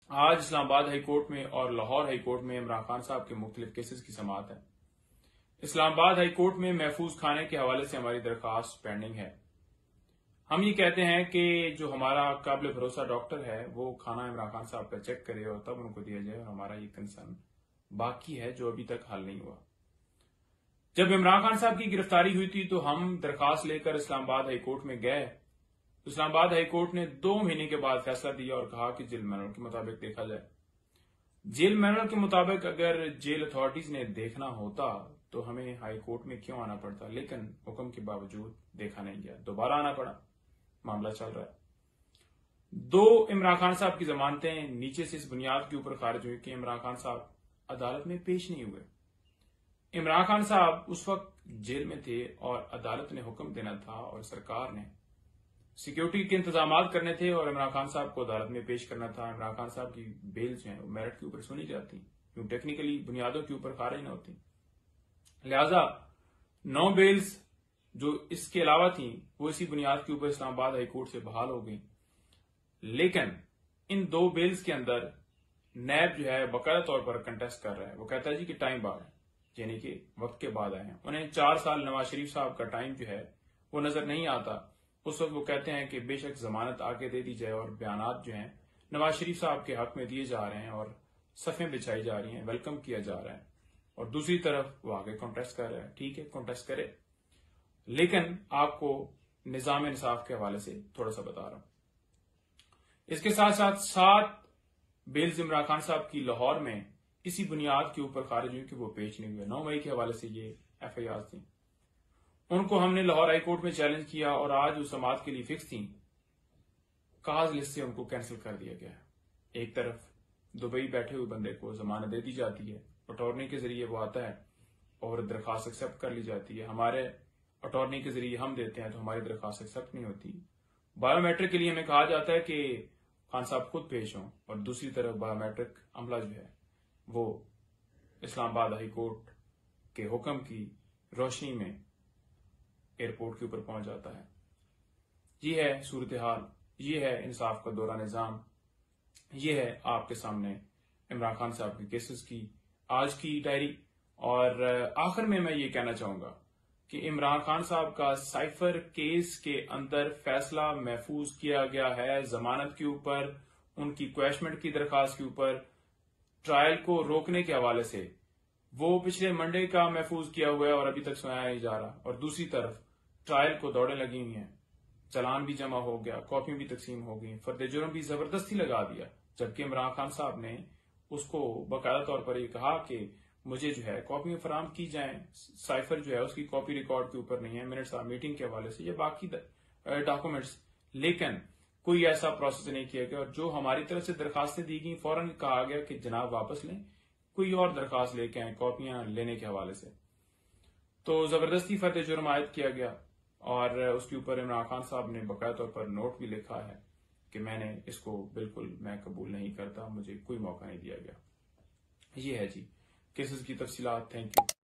آج اسلام آباد high court میں اور لاہور ہائی کورٹ میں عمران خان صاحب کے مختلف کیسز کی سماعت ہے۔ اسلام آباد ہائی کورٹ میں محفوظ کھانے کے حوالے سے ہماری درخواست پینڈنگ ہے۔ ہم یہ کہتے ہیں کہ جو ہمارا قابل بھروسہ ڈاکٹر ہے وہ کھانا عمران خان صاحب کا چیک کرے اور تب ان کو دیا جائے، اور ہمارا یہ کنسرن باقی ہے جو ابھی تک حل نہیں ہوا۔ جب عمران خان صاحب کی گرفتاری ہوئی تھی تو ہم درخواست لے کر اسلام آباد ہائی کورٹ میں گئے۔ اسلام آباد ہائی کورٹ نے 2 مہینے کے بعد فیصلہ دیا اور کہا کہ جیل مینول کے مطابق دیکھا جائے۔ جیل مینول کے مطابق اگر جیل اتھارٹیز نے دیکھنا ہوتا تو ہمیں ہائی کورٹ میں کیوں آنا پڑتا، لیکن حکم کے باوجود دیکھا نہیں گیا، دوبارہ آنا پڑا، معاملہ چل رہا ہے۔ 2 عمران خان صاحب کی ضمانتیں نیچے سے اس بنیاد کے اوپر خارج ہوئی کہ عمران خان صاحب عدالت میں پیش نہیں ہوئے۔ عمران خان صاحب اس وقت جیل میں تھے اور عدالت نے حکم دینا تھا اور سرکار نے سیکیورٹی کے انتظامات کرنے تھے اور عمران خان صاحب کو عدالت میں پیش کرنا تھا۔ عمران خان صاحب کی بیل جو ہیں وہ میرٹ کے اوپر سنی جاتی، کیوں ٹیکنیکلی بنیادوں کے اوپر خارج نہ ہوتی، لہذا 9 بیلز جو اس کے علاوہ تھیں وہ اسی بنیاد کے اوپر اسلام آباد ہائی کورٹ سے بحال ہو گئی۔ لیکن ان 2 بیلز کے اندر نیب جو ہے باقاعدہ طور پر کنٹیسٹ کر رہا ہے، وہ کہتا ہے جی کہ ٹائم بعد ہے، یعنی کہ وقت کے بعد آئے ہیں۔ انہیں 4 سال نواز شریف صاحب کا ٹائم جو ہے وہ نظر نہیں آتا۔ اس وقت وہ کہتے ہیں کہ بے شک ضمانت آگے دے دی جائے، اور بیانات جو ہیں نواز شریف صاحب کے حق میں دیے جا رہے ہیں اور صفیں بچھائی جا رہی ہیں، ویلکم کیا جا رہا ہے، اور دوسری طرف وہ آگے کانٹیسٹ کر رہا ہے۔ ٹھیک ہے، کانٹیسٹ کرے، لیکن آپ کو نظام انصاف کے حوالے سے تھوڑا سا بتا رہا ہوں۔ اس کے ساتھ ساتھ 7 بیلز عمران خان صاحب کی لاہور میں اسی بنیاد کے اوپر خارج ہوئی کہ وہ پیش نہیں ہوئے۔ 9 مئی کے حوالے سے یہ ایف آئی آر تھیں، ان کو ہم نے لاہور ہائی کورٹ میں چیلنج کیا اور آج اس سماعت کے لیے فکس تھیں، کاز لسٹ سے ان کو کینسل کر دیا گیا۔ ایک طرف دبئی بیٹھے ہوئے بندے کو ضمانت دے دی جاتی ہے، اٹارنی کے ذریعے وہ آتا ہے اور درخواست ایکسپٹ کر لی جاتی ہے، ہمارے اٹارنی کے ذریعے ہم دیتے ہیں تو ہماری درخواست ایکسپٹ نہیں ہوتی۔ بایو میٹرک کے لیے ہمیں کہا جاتا ہے کہ خان صاحب خود پیش ہوں، اور دوسری طرف بایو میٹرک عملہ جو ہے وہ اسلام آباد ہائی کورٹ کے حکم کی روشنی میں ایئرپورٹ کے اوپر پہنچ جاتا ہے۔ یہ ہے صورتحال، یہ ہے انصاف کا دورہ نظام، یہ ہے آپ کے سامنے عمران خان صاحب کے کیسز کی آج کی ڈائری۔ اور آخر میں یہ کہنا چاہوں گا کہ عمران خان صاحب کا سائفر کیس کے اندر فیصلہ محفوظ کیا گیا ہے، ضمانت کے اوپر، ان کی کویشمنٹ کی درخواست کے اوپر، ٹرائل کو روکنے کے حوالے سے وہ پچھلے منڈے کا محفوظ کیا ہوا ہے اور ابھی تک سنایا نہیں جا رہا، اور دوسری طرف ٹرائل کو دوڑیں لگی ہوئی ہیں، چلان بھی جمع ہو گیا، کاپیاں بھی تقسیم ہو گئی، فرد جرم بھی زبردستی لگا دیا، جبکہ عمران خان صاحب نے اس کو باقاعدہ طور پر یہ کہا کہ مجھے جو ہے کاپیاں فراہم کی جائیں، سائفر جو ہے اس کی کاپی ریکارڈ کے اوپر نہیں ہے، منٹس آف میٹنگ کے حوالے سے یا باقی ڈاکومنٹس، لیکن کوئی ایسا پروسیس نہیں کیا گیا، اور جو ہماری طرف سے درخواستیں دی گئیں فوراً کہا گیا کہ جناب واپس لیں، کوئی اور درخواست لے کے آئیں کاپیاں لینے کے حوالے سے، تو زبردستی فرد جرم عائد کیا گیا، اور اس کے اوپر عمران خان صاحب نے باقاعدہ طور پر نوٹ بھی لکھا ہے کہ میں نے اس کو بالکل میں قبول نہیں کرتا، مجھے کوئی موقع نہیں دیا گیا۔ یہ ہے جی کیسز کی تفصیلات۔ Thank you.